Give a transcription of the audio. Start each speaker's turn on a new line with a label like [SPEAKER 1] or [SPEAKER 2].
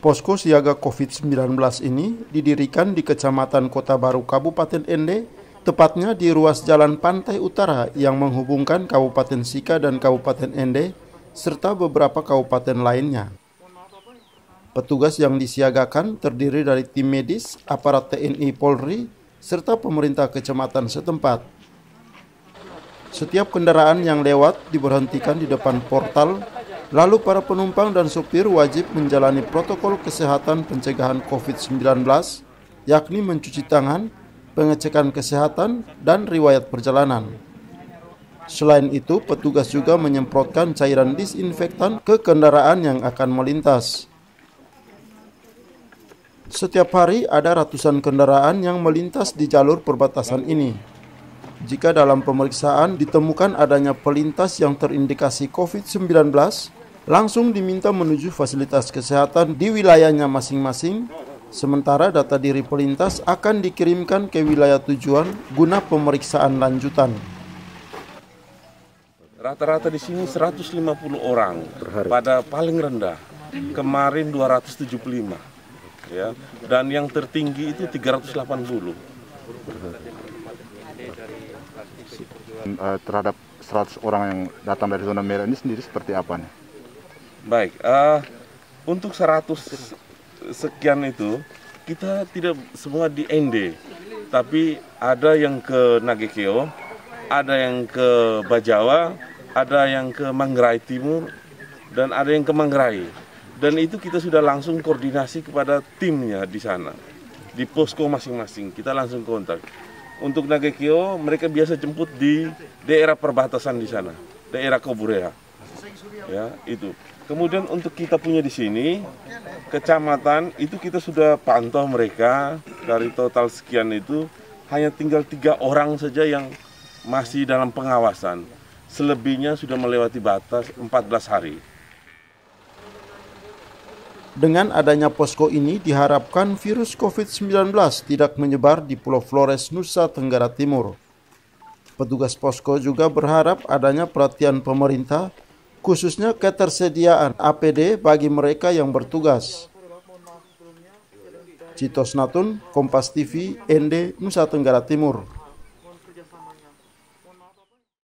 [SPEAKER 1] Posko siaga COVID-19 ini didirikan di Kecamatan Kota Baru, Kabupaten Ende, tepatnya di ruas jalan pantai utara yang menghubungkan Kabupaten Sika dan Kabupaten Ende, serta beberapa kabupaten lainnya. Petugas yang disiagakan terdiri dari tim medis, aparat TNI Polri, serta pemerintah kecamatan setempat. Setiap kendaraan yang lewat diberhentikan di depan portal. Lalu para penumpang dan sopir wajib menjalani protokol kesehatan pencegahan COVID-19, yakni mencuci tangan, pengecekan kesehatan, dan riwayat perjalanan. Selain itu, petugas juga menyemprotkan cairan disinfektan ke kendaraan yang akan melintas. Setiap hari ada ratusan kendaraan yang melintas di jalur perbatasan ini. Jika dalam pemeriksaan ditemukan adanya pelintas yang terindikasi COVID-19, langsung diminta menuju fasilitas kesehatan di wilayahnya masing-masing, sementara data diri pelintas akan dikirimkan ke wilayah tujuan guna pemeriksaan lanjutan.
[SPEAKER 2] Rata-rata di sini 150 orang pada paling rendah, kemarin 275, ya, dan yang tertinggi itu 380.
[SPEAKER 3] Terhadap 100 orang yang datang dari zona merah ini sendiri seperti apa nih?
[SPEAKER 2] Baik, untuk 100 sekian itu kita tidak semua di Ende, tapi ada yang ke Nagekeo, ada yang ke Bajawa, ada yang ke Manggarai Timur, dan ada yang ke Manggarai. Dan itu kita sudah langsung koordinasi kepada timnya di sana, di posko masing-masing, kita langsung kontak. Untuk Nagekeo, mereka biasa jemput di daerah perbatasan di sana, daerah Koburea, ya itu. Kemudian untuk kita punya di sini, kecamatan itu kita sudah pantau mereka, dari total sekian itu hanya tinggal 3 orang saja yang masih dalam pengawasan. Selebihnya sudah melewati batas 14 hari.
[SPEAKER 1] Dengan adanya posko ini diharapkan virus COVID-19 tidak menyebar di Pulau Flores, Nusa Tenggara Timur. Petugas posko juga berharap adanya perhatian pemerintah, khususnya ketersediaan APD bagi mereka yang bertugas. Citos Natun, Kompas TV, Ende, Nusa Tenggara Timur.